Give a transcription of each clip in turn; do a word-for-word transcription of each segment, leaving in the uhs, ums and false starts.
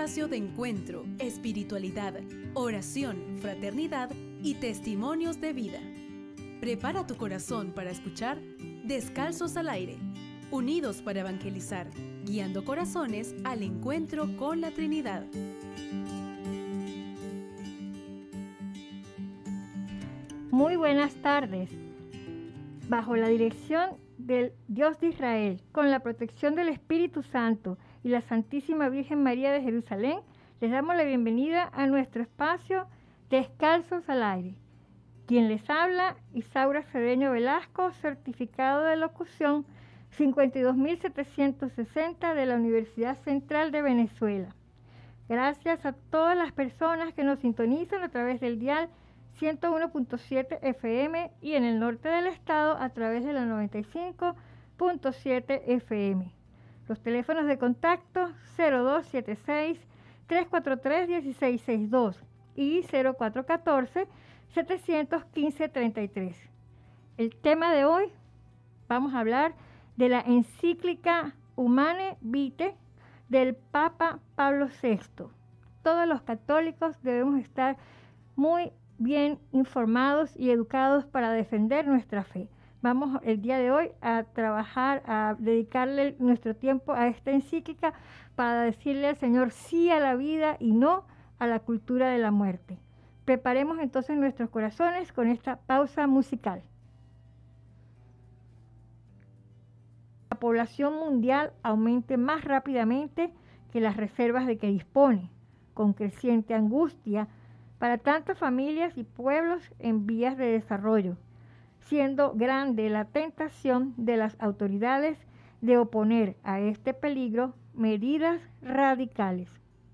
espacio de encuentro, espiritualidad, oración, fraternidad y testimonios de vida. Prepara tu corazón para escuchar Descalzos al Aire, unidos para evangelizar, guiando corazones al encuentro con la Trinidad. Muy buenas tardes. Bajo la dirección del Dios de Israel, con la protección del Espíritu Santo y la Santísima Virgen María de Jerusalén, les damos la bienvenida a nuestro espacio Descalzos al Aire. Quien les habla, Isaura Cedeño Velasco, certificado de locución cincuenta y dos mil setecientos sesenta de la Universidad Central de Venezuela. Gracias a todas las personas que nos sintonizan a través del dial ciento uno punto siete F M y en el norte del estado a través de la noventa y cinco punto siete F M. Los teléfonos de contacto cero dos siete seis, tres cuatro tres, uno seis seis dos y cero cuatro uno cuatro, siete uno cinco, tres tres. El tema de hoy, vamos a hablar de la encíclica Humane Vitae del Papa Pablo sexto. Todos los católicos debemos estar muy bien informados y educados para defender nuestra fe. Vamos el día de hoy a trabajar, a dedicarle nuestro tiempo a esta encíclica para decirle al Señor sí a la vida y no a la cultura de la muerte. Preparemos entonces nuestros corazones con esta pausa musical. La población mundial aumente más rápidamente que las reservas de que dispone, con creciente angustia para tantas familias y pueblos en vías de desarrollo, siendo grande la tentación de las autoridades de oponer a este peligro medidas radicales.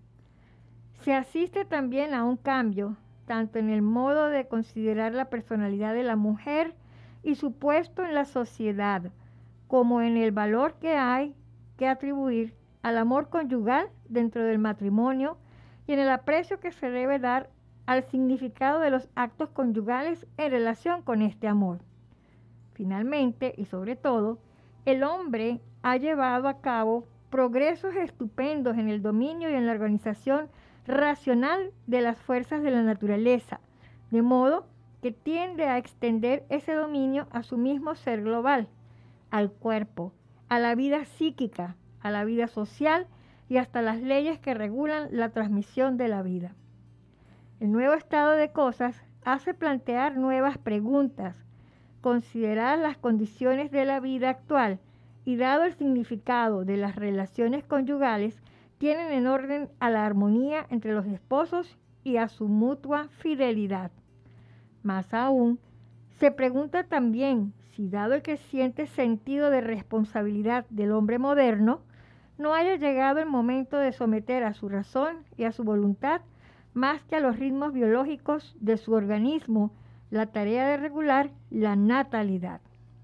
Se asiste también a un cambio, tanto en el modo de considerar la personalidad de la mujer y su puesto en la sociedad, como en el valor que hay que atribuir al amor conyugal dentro del matrimonio y en el aprecio que se debe dar al significado de los actos conyugales en relación con este amor. Finalmente, y sobre todo, el hombre ha llevado a cabo progresos estupendos en el dominio y en la organización racional de las fuerzas de la naturaleza, de modo que tiende a extender ese dominio a su mismo ser global, al cuerpo, a la vida psíquica, a la vida social y hasta las leyes que regulan la transmisión de la vida. El nuevo estado de cosas hace plantear nuevas preguntas, considerar las condiciones de la vida actual y dado el significado de las relaciones conyugales, tienen en orden a la armonía entre los esposos y a su mutua fidelidad. Más aún, se pregunta también si dado el creciente sentido de responsabilidad del hombre moderno, no haya llegado el momento de someter a su razón y a su voluntad más que a los ritmos biológicos de su organismo, la tarea de regular la natalidad.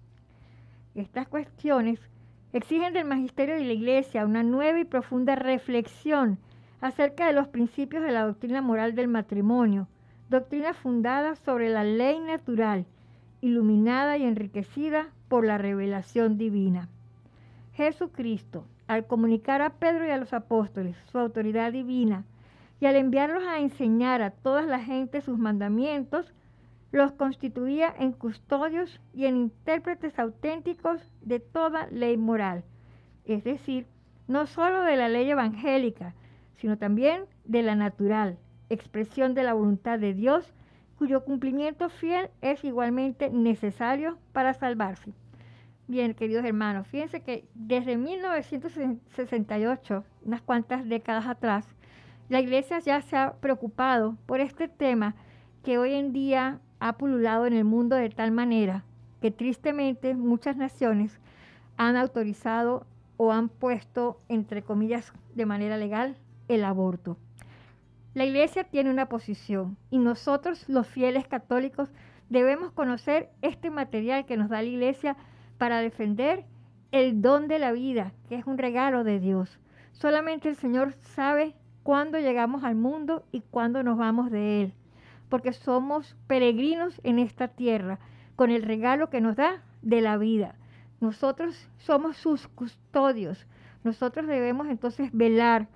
Estas cuestiones exigen del magisterio de la Iglesia una nueva y profunda reflexión acerca de los principios de la doctrina moral del matrimonio, doctrina fundada sobre la ley natural, iluminada y enriquecida por la revelación divina. Jesucristo, al comunicar a Pedro y a los apóstoles su autoridad divina, y al enviarlos a enseñar a toda la gente sus mandamientos, los constituía en custodios y en intérpretes auténticos de toda ley moral, es decir, no solo de la ley evangélica, sino también de la natural, expresión de la voluntad de Dios, cuyo cumplimiento fiel es igualmente necesario para salvarse. Bien, queridos hermanos, fíjense que desde mil novecientos sesenta y ocho, unas cuantas décadas atrás, la Iglesia ya se ha preocupado por este tema que hoy en día ha pululado en el mundo de tal manera que tristemente muchas naciones han autorizado o han puesto, entre comillas, de manera legal, el aborto. La Iglesia tiene una posición y nosotros, los fieles católicos, debemos conocer este material que nos da la Iglesia para defender el don de la vida, que es un regalo de Dios. Solamente el Señor sabe cuándo llegamos al mundo y cuándo nos vamos de él, porque somos peregrinos en esta tierra, con el regalo que nos da de la vida. Nosotros somos sus custodios. Nosotros debemos entonces velar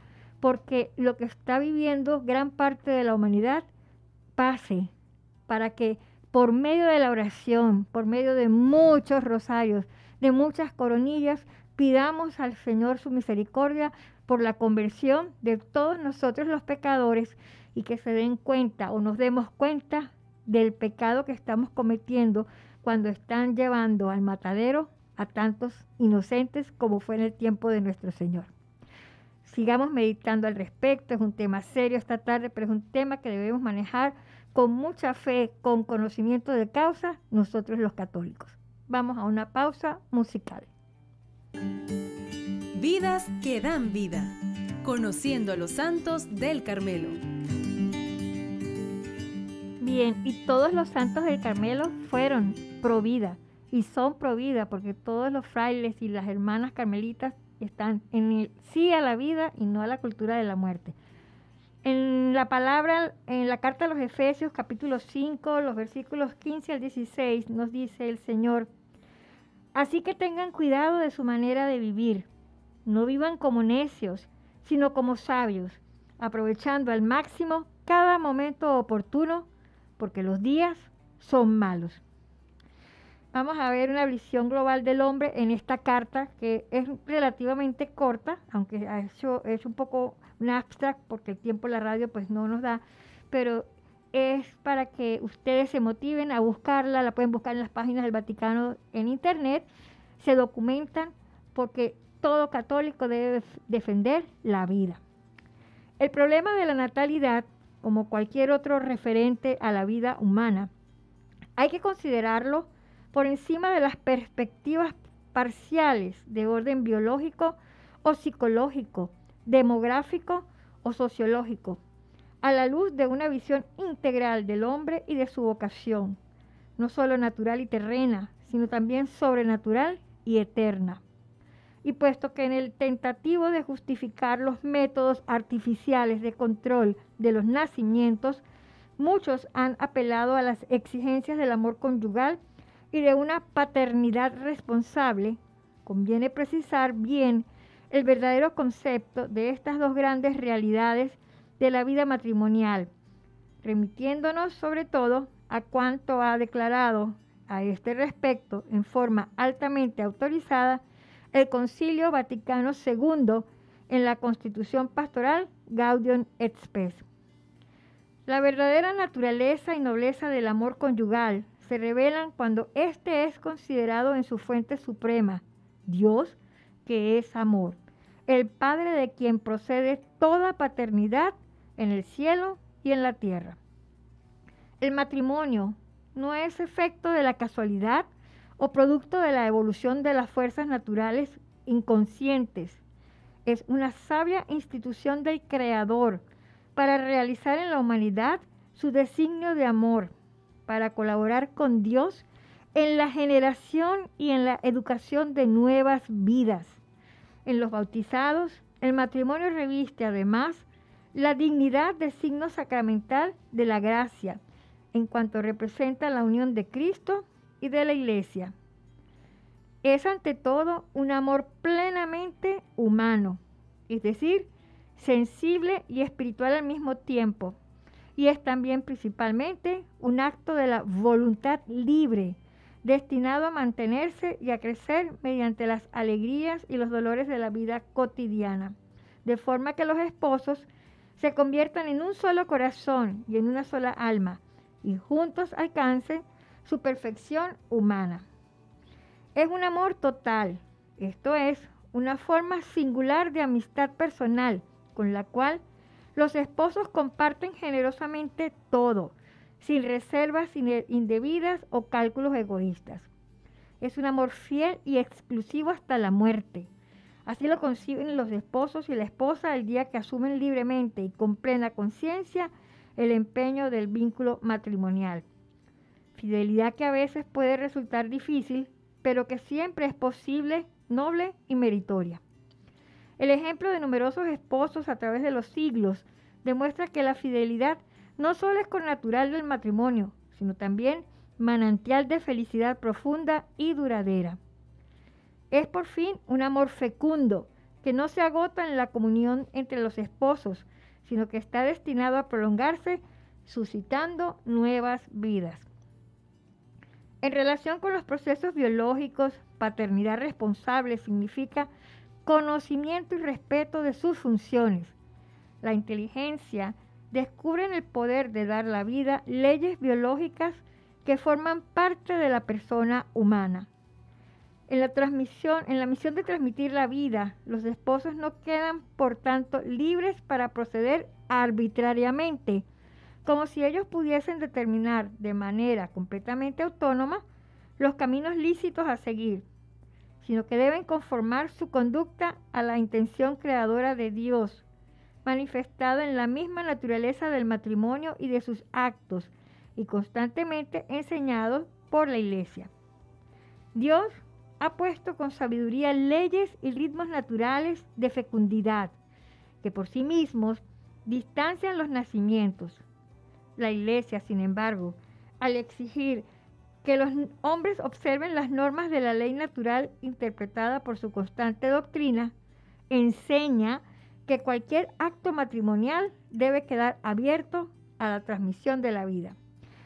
porque lo que está viviendo gran parte de la humanidad pase, para que por medio de la oración, por medio de muchos rosarios, de muchas coronillas, pidamos al Señor su misericordia por la conversión de todos nosotros los pecadores y que se den cuenta o nos demos cuenta del pecado que estamos cometiendo cuando están llevando al matadero a tantos inocentes como fue en el tiempo de nuestro Señor. Sigamos meditando al respecto, es un tema serio esta tarde, pero es un tema que debemos manejar con mucha fe, con conocimiento de causa, nosotros los católicos. Vamos a una pausa musical. Vidas que dan vida, conociendo a los santos del Carmelo. Bien, y todos los santos del Carmelo fueron pro vida y son pro vida porque todos los frailes y las hermanas carmelitas están en el sí a la vida y no a la cultura de la muerte. En la palabra, en la carta a los Efesios, capítulo cinco, los versículos quince al dieciséis, nos dice el Señor: así que tengan cuidado de su manera de vivir. No vivan como necios, sino como sabios, aprovechando al máximo cada momento oportuno, porque los días son malos. Vamos a ver una visión global del hombre en esta carta, que es relativamente corta, aunque ha hecho, es un poco un abstract, porque el tiempo en la radio pues no nos da, pero es para que ustedes se motiven a buscarla, la pueden buscar en las páginas del Vaticano en internet, se documentan, porque todo católico debe defender la vida. El problema de la natalidad, como cualquier otro referente a la vida humana, hay que considerarlo por encima de las perspectivas parciales de orden biológico o psicológico, demográfico o sociológico, a la luz de una visión integral del hombre y de su vocación, no solo natural y terrena, sino también sobrenatural y eterna. Y puesto que en el tentativo de justificar los métodos artificiales de control de los nacimientos, muchos han apelado a las exigencias del amor conyugal y de una paternidad responsable, conviene precisar bien el verdadero concepto de estas dos grandes realidades de la vida matrimonial, remitiéndonos sobre todo a cuanto ha declarado a este respecto en forma altamente autorizada el Concilio Vaticano segundo en la Constitución Pastoral Gaudium et Spes. La verdadera naturaleza y nobleza del amor conyugal se revelan cuando éste es considerado en su fuente suprema, Dios, que es amor, el Padre de quien procede toda paternidad en el cielo y en la tierra. El matrimonio no es efecto de la casualidad o producto de la evolución de las fuerzas naturales inconscientes. Es una sabia institución del Creador para realizar en la humanidad su designio de amor, para colaborar con Dios en la generación y en la educación de nuevas vidas. En los bautizados, el matrimonio reviste además la dignidad de signo sacramental de la gracia, en cuanto representa la unión de Cristo y de la Iglesia. Es ante todo un amor plenamente humano, es decir, sensible y espiritual al mismo tiempo, y es también principalmente un acto de la voluntad libre, destinado a mantenerse y a crecer mediante las alegrías y los dolores de la vida cotidiana, de forma que los esposos se conviertan en un solo corazón y en una sola alma, y juntos alcancen su perfección humana. Es un amor total, esto es, una forma singular de amistad personal, con la cual los esposos comparten generosamente todo, sin reservas indebidas o cálculos egoístas. Es un amor fiel y exclusivo hasta la muerte. Así lo conciben los esposos y la esposa el día que asumen libremente y con plena conciencia el empeño del vínculo matrimonial. Fidelidad que a veces puede resultar difícil, pero que siempre es posible, noble y meritoria. El ejemplo de numerosos esposos a través de los siglos demuestra que la fidelidad no solo es connatural del matrimonio, sino también manantial de felicidad profunda y duradera. Es por fin un amor fecundo que no se agota en la comunión entre los esposos, sino que está destinado a prolongarse, suscitando nuevas vidas. En relación con los procesos biológicos, paternidad responsable significa conocimiento y respeto de sus funciones. La inteligencia descubre en el poder de dar la vida leyes biológicas que forman parte de la persona humana. En la transmisión, en la misión de transmitir la vida, los esposos no quedan, por tanto, libres para proceder arbitrariamente, como si ellos pudiesen determinar de manera completamente autónoma los caminos lícitos a seguir, sino que deben conformar su conducta a la intención creadora de Dios, manifestada en la misma naturaleza del matrimonio y de sus actos, y constantemente enseñados por la Iglesia. Dios ha puesto con sabiduría leyes y ritmos naturales de fecundidad, que por sí mismos distancian los nacimientos. La Iglesia, sin embargo, al exigir que los hombres observen las normas de la ley natural interpretada por su constante doctrina, enseña que cualquier acto matrimonial debe quedar abierto a la transmisión de la vida.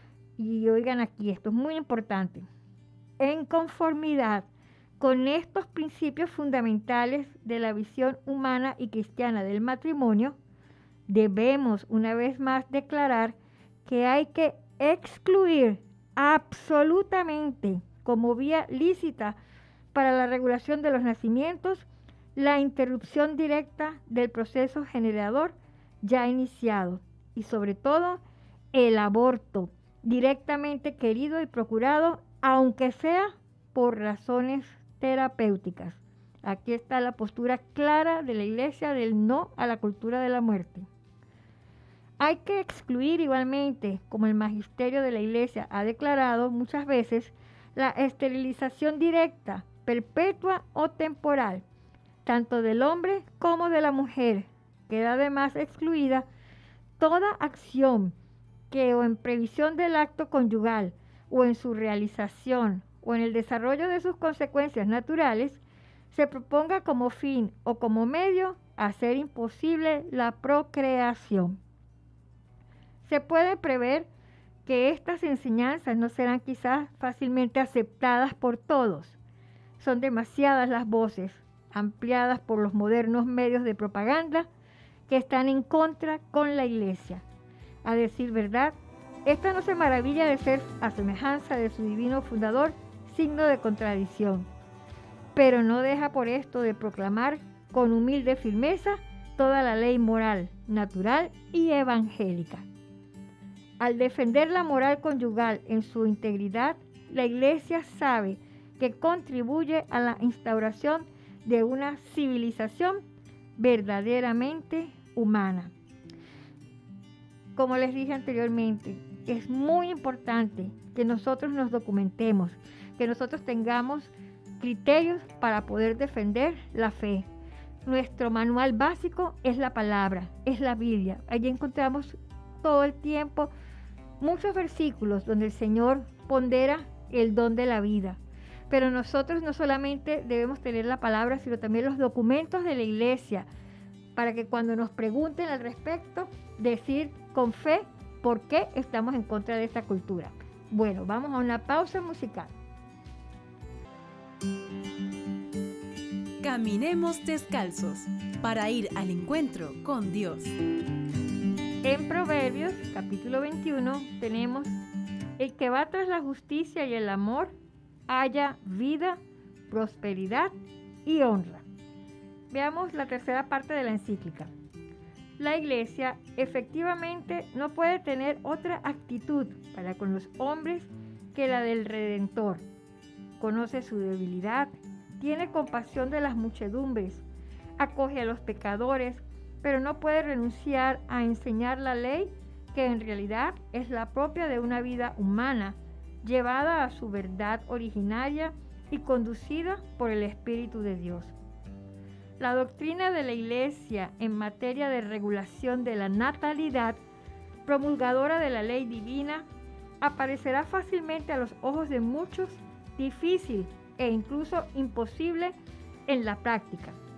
Y oigan aquí, esto es muy importante. En conformidad con estos principios fundamentales de la visión humana y cristiana del matrimonio, debemos una vez más declarar que hay que excluir absolutamente como vía lícita para la regulación de los nacimientos la interrupción directa del proceso generador ya iniciado y sobre todo el aborto directamente querido y procurado, aunque sea por razones terapéuticas. Aquí está la postura clara de la Iglesia del no a la cultura de la muerte. Hay que excluir igualmente, como el magisterio de la Iglesia ha declarado muchas veces, la esterilización directa, perpetua o temporal, tanto del hombre como de la mujer. Queda además excluida toda acción que o en previsión del acto conyugal o en su realización o en el desarrollo de sus consecuencias naturales se proponga como fin o como medio hacer imposible la procreación. Se puede prever que estas enseñanzas no serán quizás fácilmente aceptadas por todos. Son demasiadas las voces, ampliadas por los modernos medios de propaganda, que están en contra con la Iglesia. A decir verdad, esta no se maravilla de ser a semejanza de su divino fundador, signo de contradicción, pero no deja por esto de proclamar con humilde firmeza toda la ley moral, natural y evangélica. Al defender la moral conyugal en su integridad, la Iglesia sabe que contribuye a la instauración de una civilización verdaderamente humana. Como les dije anteriormente, es muy importante que nosotros nos documentemos, que nosotros tengamos criterios para poder defender la fe. Nuestro manual básico es la palabra, es la Biblia. Allí encontramos todo el tiempo muchos versículos donde el Señor pondera el don de la vida. Pero nosotros no solamente debemos tener la palabra, sino también los documentos de la Iglesia, para que cuando nos pregunten al respecto, decir con fe por qué estamos en contra de esta cultura. Bueno, vamos a una pausa musical. Caminemos descalzos para ir al encuentro con Dios. En Proverbios, capítulo veintiuno, tenemos: el que va tras la justicia y el amor, haya vida, prosperidad y honra. Veamos la tercera parte de la encíclica. La Iglesia efectivamente no puede tener otra actitud para con los hombres que la del Redentor. Conoce su debilidad, tiene compasión de las muchedumbres, acoge a los pecadores, pero no puede renunciar a enseñar la ley que en realidad es la propia de una vida humana, llevada a su verdad originaria y conducida por el Espíritu de Dios. La doctrina de la Iglesia en materia de regulación de la natalidad, promulgadora de la ley divina, aparecerá fácilmente a los ojos de muchos difícil e incluso imposible en la práctica.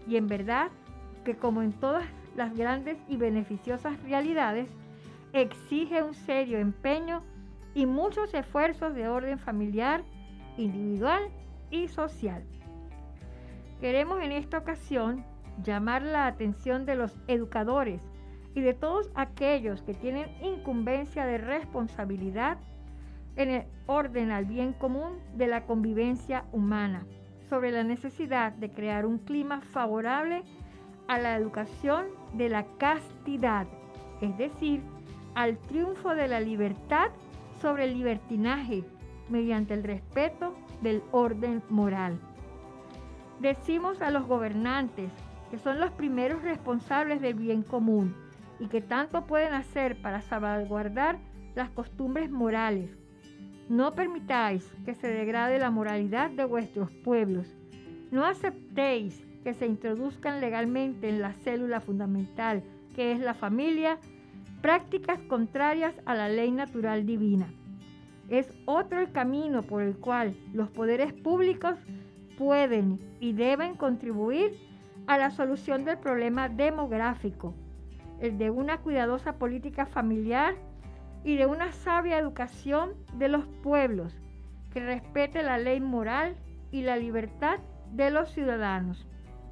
Y en verdad que como en todas las grandes y beneficiosas realidades, exige un serio empeño y muchos esfuerzos de orden familiar, individual y social. Queremos en esta ocasión llamar la atención de los educadores y de todos aquellos que tienen incumbencia de responsabilidad en el orden al bien común de la convivencia humana, sobre la necesidad de crear un clima favorable a la educación de la castidad, es decir, al triunfo de la libertad sobre el libertinaje, mediante el respeto del orden moral. Decimos a los gobernantes, que son los primeros responsables del bien común y que tanto pueden hacer para salvaguardar las costumbres morales: no permitáis que se degrade la moralidad de vuestros pueblos. No aceptéis que se introduzcan legalmente en la célula fundamental, que es la familia, prácticas contrarias a la ley natural divina. Es otro el camino por el cual los poderes públicos pueden y deben contribuir a la solución del problema demográfico, el de una cuidadosa política familiar y de una sabia educación de los pueblos que respete la ley moral y la libertad de los ciudadanos.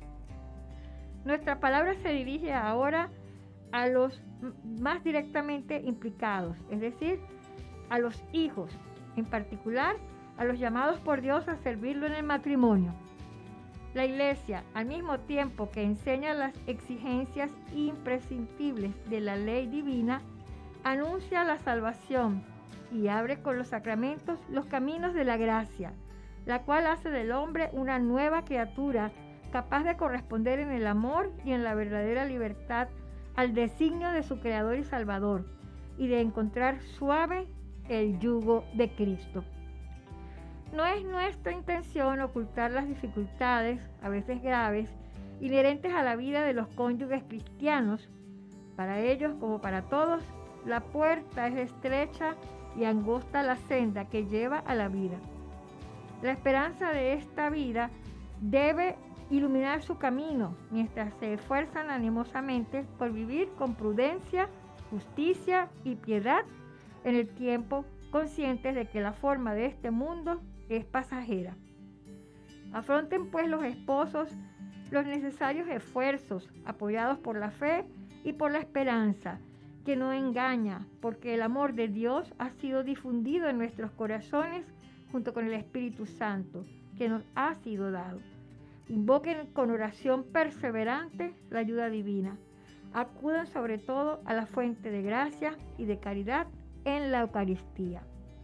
Nuestra palabra se dirige ahora a los más directamente implicados, es decir, a los hijos, en particular a los llamados por Dios a servirlo en el matrimonio. La Iglesia, al mismo tiempo que enseña las exigencias imprescindibles de la ley divina, anuncia la salvación y abre con los sacramentos los caminos de la gracia, la cual hace del hombre una nueva criatura capaz de corresponder en el amor y en la verdadera libertad al designio de su Creador y Salvador, y de encontrar suave el yugo de Cristo. No es nuestra intención ocultar las dificultades, a veces graves, inherentes a la vida de los cónyuges cristianos. Para ellos, como para todos, la puerta es estrecha y angosta la senda que lleva a la vida. La esperanza de esta vida debe iluminar su camino mientras se esfuerzan animosamente por vivir con prudencia, justicia y piedad en el tiempo, conscientes de que la forma de este mundo es pasajera. Afronten pues los esposos los necesarios esfuerzos, apoyados por la fe y por la esperanza, que no engaña, porque el amor de Dios ha sido difundido en nuestros corazones junto con el Espíritu Santo, que nos ha sido dado. Invoquen con oración perseverante la ayuda divina. Acudan sobre todo a la fuente de gracia y de caridad en la Eucaristía.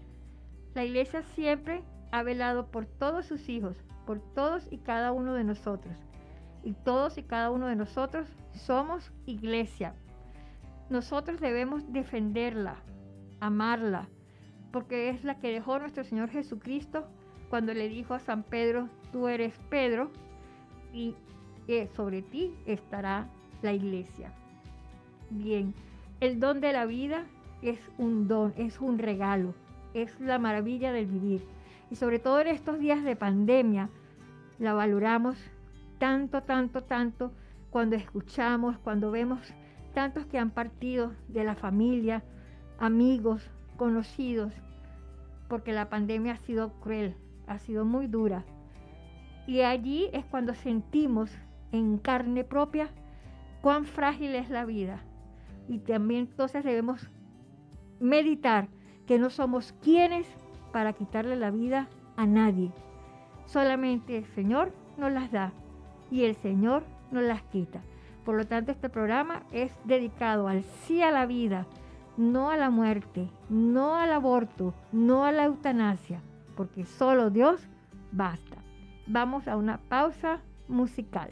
La Iglesia siempre ha velado por todos sus hijos, por todos y cada uno de nosotros. Y todos y cada uno de nosotros somos Iglesia. Nosotros debemos defenderla, amarla, porque es la que dejó nuestro Señor Jesucristo cuando le dijo a San Pedro: tú eres Pedro, y eh, sobre ti estará la Iglesia. Bien, el don de la vida es un don, es un regalo, es la maravilla del vivir. Y sobre todo en estos días de pandemia, la valoramos tanto, tanto, tanto, cuando escuchamos, cuando vemos tantos que han partido de la familia, amigos, conocidos, porque la pandemia ha sido cruel, ha sido muy dura. Y allí es cuando sentimos en carne propia cuán frágil es la vida. Y también entonces debemos meditar que no somos quienes para quitarle la vida a nadie. Solamente el Señor nos las da y el Señor nos las quita. Por lo tanto, este programa es dedicado al sí a la vida, no a la muerte, no al aborto, no a la eutanasia, porque solo Dios basta. Vamos a una pausa musical.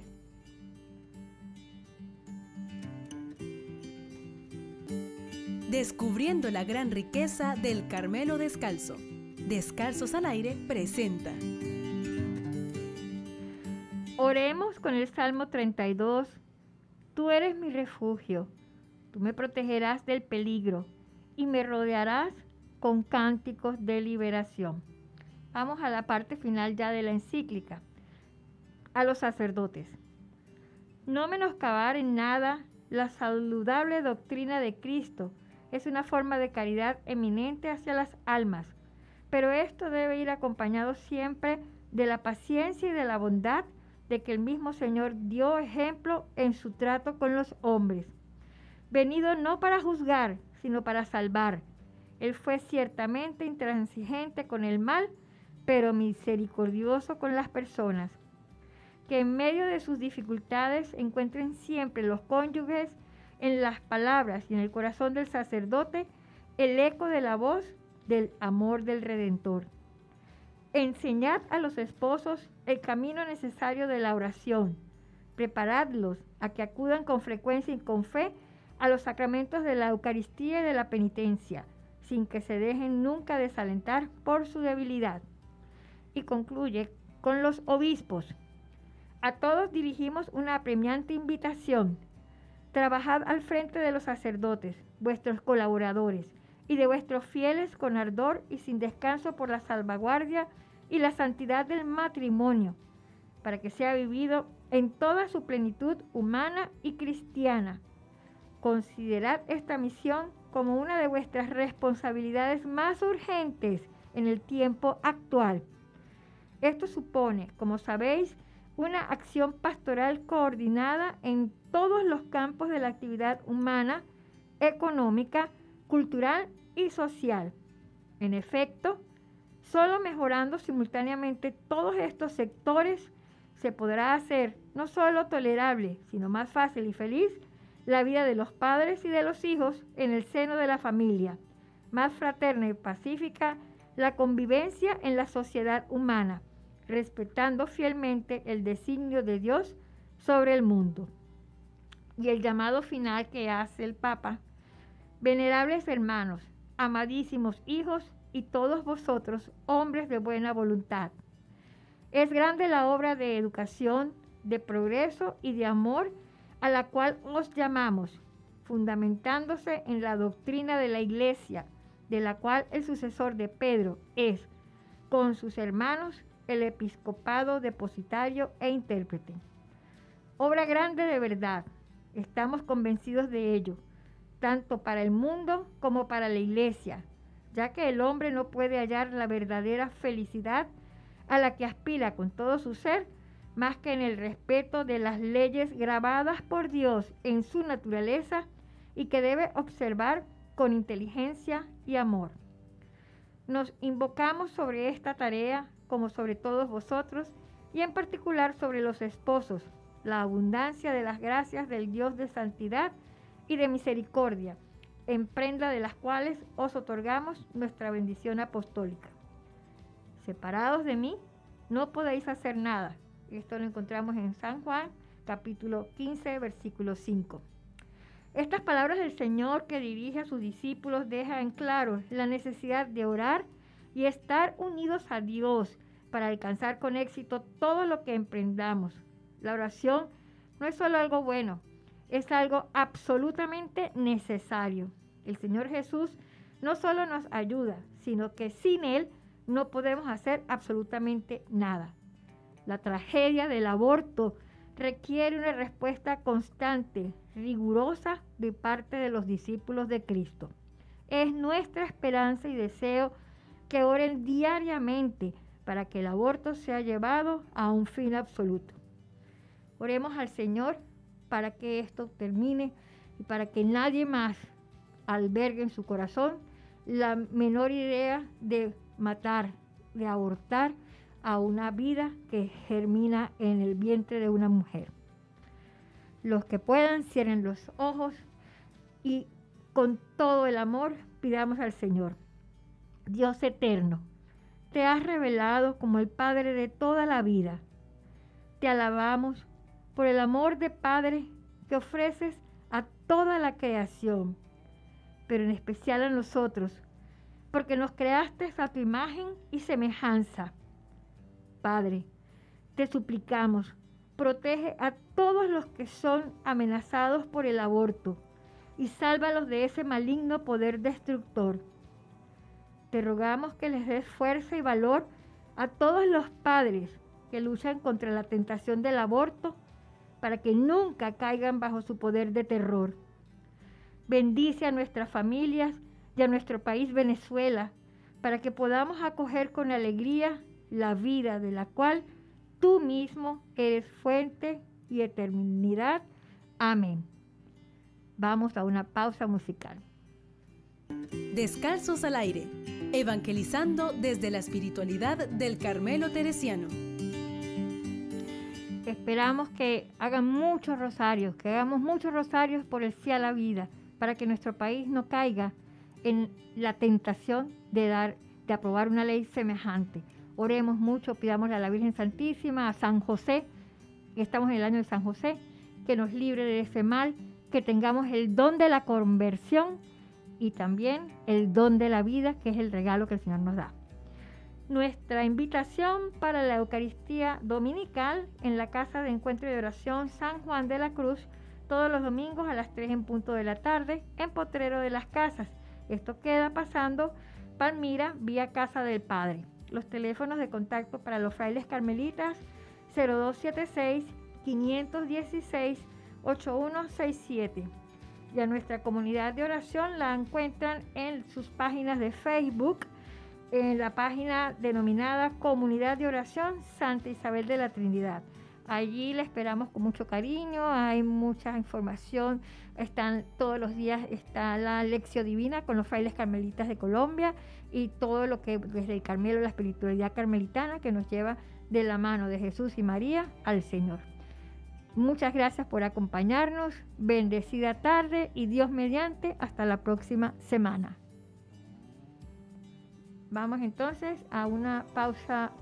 Descubriendo la gran riqueza del Carmelo Descalzo. Descalzos al Aire presenta. Oremos con el Salmo treinta y dos. Tú eres mi refugio, tú me protegerás del peligro y me rodearás con cánticos de liberación. Vamos a la parte final ya de la encíclica. A los sacerdotes. No menoscabar en nada la saludable doctrina de Cristo es una forma de caridad eminente hacia las almas, pero esto debe ir acompañado siempre de la paciencia y de la bondad de que el mismo Señor dio ejemplo en su trato con los hombres. Venido no para juzgar, sino para salvar. Él fue ciertamente intransigente con el mal, pero misericordioso con las personas. Que en medio de sus dificultades encuentren siempre los cónyuges en las palabras y en el corazón del sacerdote el eco de la voz del amor del Redentor. Enseñad a los esposos el camino necesario de la oración. Preparadlos a que acudan con frecuencia y con fe a los sacramentos de la Eucaristía y de la penitencia, sin que se dejen nunca desalentar por su debilidad. Y concluye con los obispos. A todos dirigimos una apremiante invitación. Trabajad al frente de los sacerdotes, vuestros colaboradores, y de vuestros fieles con ardor y sin descanso por la salvaguardia y la santidad del matrimonio, para que sea vivido en toda su plenitud humana y cristiana. Considerad esta misión como una de vuestras responsabilidades más urgentes en el tiempo actual. Esto supone, como sabéis, una acción pastoral coordinada en todos los campos de la actividad humana, económica, cultural y social. En efecto, solo mejorando simultáneamente todos estos sectores se podrá hacer no solo tolerable, sino más fácil y feliz la vida de los padres y de los hijos en el seno de la familia, más fraterna y pacífica la convivencia en la sociedad humana, respetando fielmente el designio de Dios sobre el mundo. Y el llamado final que hace el Papa: venerables hermanos, amadísimos hijos y todos vosotros, hombres de buena voluntad. Es grande la obra de educación, de progreso y de amor a la cual os llamamos, fundamentándose en la doctrina de la Iglesia, de la cual el sucesor de Pedro es, con sus hermanos, el episcopado depositario e intérprete. Obra grande de verdad, estamos convencidos de ello, tanto para el mundo como para la Iglesia, ya que el hombre no puede hallar la verdadera felicidad a la que aspira con todo su ser, más que en el respeto de las leyes grabadas por Dios en su naturaleza y que debe observar con inteligencia y amor. Nos invocamos sobre esta tarea, como sobre todos vosotros, y en particular sobre los esposos, la abundancia de las gracias del Dios de santidad y de misericordia, en prenda de las cuales os otorgamos nuestra bendición apostólica. Separados de mí, no podéis hacer nada. Esto lo encontramos en San Juan, capítulo quince, versículo cinco. Estas palabras del Señor que dirige a sus discípulos dejan en claro la necesidad de orar y estar unidos a Dios para alcanzar con éxito todo lo que emprendamos. La oración no es solo algo bueno, es algo absolutamente necesario. El Señor Jesús no solo nos ayuda, sino que sin Él no podemos hacer absolutamente nada. La tragedia del aborto requiere una respuesta constante, rigurosa de parte de los discípulos de Cristo. Es nuestra esperanza y deseo que oren diariamente para que el aborto sea llevado a un fin absoluto. Oremos al Señor para que esto termine y para que nadie más albergue en su corazón la menor idea de matar, de abortar a una vida que germina en el vientre de una mujer. Los que puedan, cierren los ojos y con todo el amor pidamos al Señor. Dios eterno, te has revelado como el Padre de toda la vida. Te alabamos por el amor de Padre que ofreces a toda la creación, pero en especial a nosotros, porque nos creaste a tu imagen y semejanza. Padre, te suplicamos, protege a todos los que son amenazados por el aborto y sálvalos de ese maligno poder destructor. Te rogamos que les des fuerza y valor a todos los padres que luchan contra la tentación del aborto para que nunca caigan bajo su poder de terror. Bendice a nuestras familias y a nuestro país Venezuela, para que podamos acoger con alegría la vida de la cual tú mismo eres fuente y eternidad. Amén. Vamos a una pausa musical. Descalzos al aire, evangelizando desde la espiritualidad del Carmelo Teresiano. Esperamos que hagan muchos rosarios, que hagamos muchos rosarios por el sí a la vida, para que nuestro país no caiga en la tentación de dar, de aprobar una ley semejante. Oremos mucho, pidámosle a la Virgen Santísima, a San José, que estamos en el año de San José, que nos libre de ese mal, que tengamos el don de la conversión y también el don de la vida, que es el regalo que el Señor nos da. Nuestra invitación para la Eucaristía Dominical en la Casa de Encuentro y de Oración San Juan de la Cruz, todos los domingos a las tres en punto de la tarde, en Potrero de las Casas. Esto queda pasando Palmira, vía Casa del Padre. Los teléfonos de contacto para los frailes carmelitas, cero dos siete seis, cinco uno seis, ocho uno seis siete. Y a nuestra comunidad de oración la encuentran en sus páginas de Facebook, en la página denominada Comunidad de Oración Santa Isabel de la Trinidad. Allí la esperamos con mucho cariño, hay mucha información, están todos los días está la Lección Divina con los frailes carmelitas de Colombia y todo lo que desde el Carmelo, la espiritualidad carmelitana que nos lleva de la mano de Jesús y María al Señor. Muchas gracias por acompañarnos, bendecida tarde y Dios mediante, hasta la próxima semana. Vamos entonces a una pausa.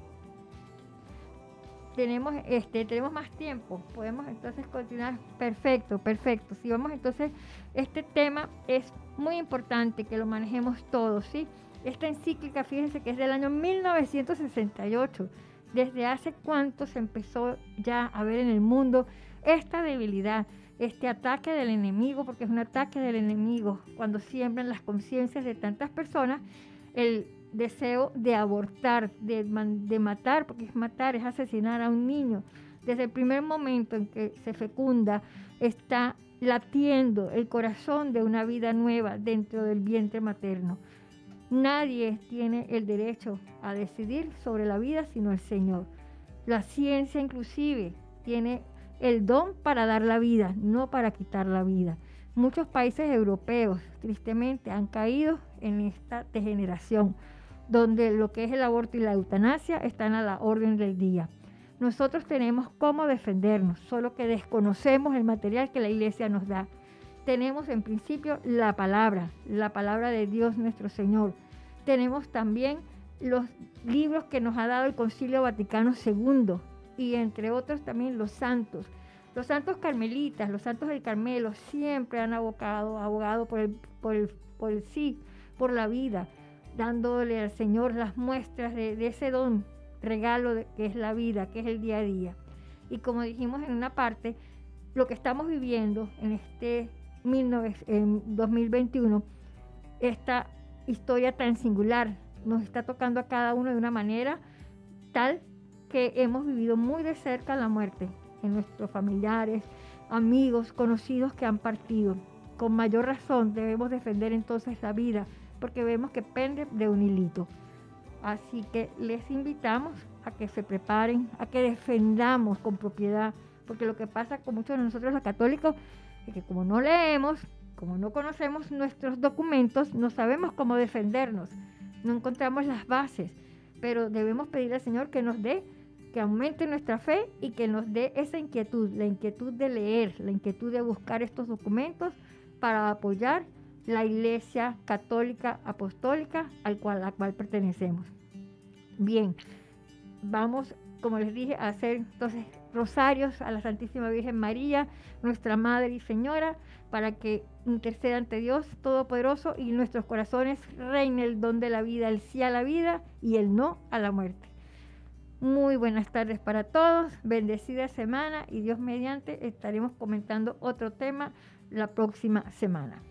Tenemos, este, tenemos más tiempo, podemos entonces continuar. Perfecto, perfecto. Si vamos entonces, este tema es muy importante que lo manejemos todos, ¿sí? Esta encíclica, fíjense que es del año mil novecientos sesenta y ocho. ¿Desde hace cuánto se empezó ya a ver en el mundo esta debilidad, este ataque del enemigo? Porque es un ataque del enemigo cuando siembran las conciencias de tantas personas el deseo de abortar, de, de matar, porque es matar, es asesinar a un niño. Desde el primer momento en que se fecunda, está latiendo el corazón de una vida nueva dentro del vientre materno. Nadie tiene el derecho a decidir sobre la vida sino el Señor. La ciencia inclusive tiene el don para dar la vida, no para quitar la vida. Muchos países europeos, tristemente, han caído en esta degeneración, donde lo que es el aborto y la eutanasia están a la orden del día. Nosotros tenemos cómo defendernos, solo que desconocemos el material que la Iglesia nos da. Tenemos en principio la palabra, la palabra de Dios nuestro Señor. Tenemos también los libros que nos ha dado el Concilio Vaticano segundo y entre otros también los santos. Los santos carmelitas, los santos del Carmelo siempre han abogado, abogado por el, por el, por el sí, por la vida, dándole al Señor las muestras de, de ese don, regalo de, que es la vida, que es el día a día. Y como dijimos en una parte, lo que estamos viviendo en este dos mil veintiuno, esta historia tan singular, nos está tocando a cada uno de una manera tal que hemos vivido muy de cerca la muerte en nuestros familiares, amigos, conocidos que han partido. Con mayor razón debemos defender entonces la vida, porque vemos que pende de un hilito. Así que les invitamos a que se preparen, a que defendamos con propiedad, porque lo que pasa con muchos de nosotros los católicos es que como no leemos, como no conocemos nuestros documentos, no sabemos cómo defendernos, no encontramos las bases, pero debemos pedir al Señor que nos dé, que aumente nuestra fe y que nos dé esa inquietud, la inquietud de leer, la inquietud de buscar estos documentos para apoyar la Iglesia Católica Apostólica al cual, a la cual pertenecemos. Bien, vamos, como les dije, a hacer entonces rosarios a la Santísima Virgen María, nuestra Madre y Señora, para que interceda ante Dios Todopoderoso y en nuestros corazones reine el don de la vida, el sí a la vida y el no a la muerte. Muy buenas tardes para todos, bendecida semana y Dios mediante estaremos comentando otro tema la próxima semana.